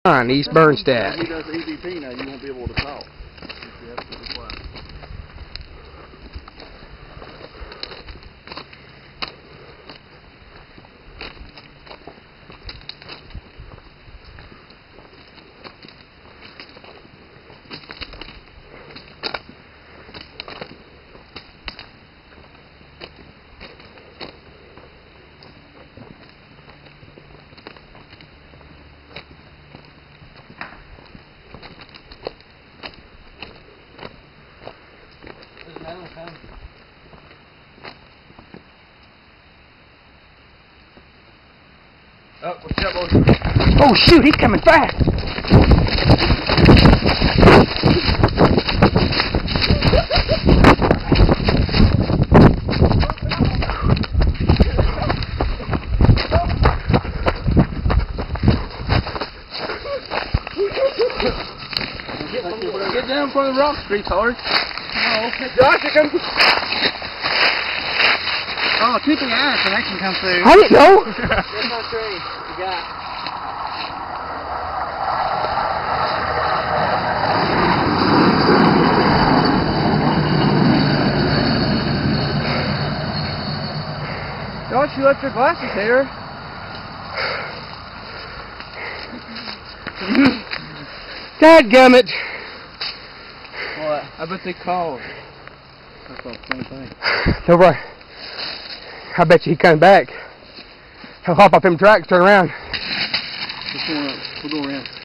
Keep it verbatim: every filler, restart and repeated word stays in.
on East Bernstadt. He does E V P now, you won't be able to talk. Oh, what's up, boys? Oh shoot, he's coming fast! Get down for the rock streets, hard. Oh, Josh, here comes... Oh, keep an eye so they can come through. I didn't know! That's my train. You got Josh, you left your glasses here. Dadgummit! What? I bet they called. I thought the same thing. So right. I bet you he comes back. He'll hop off them tracks, turn around. We'll go around.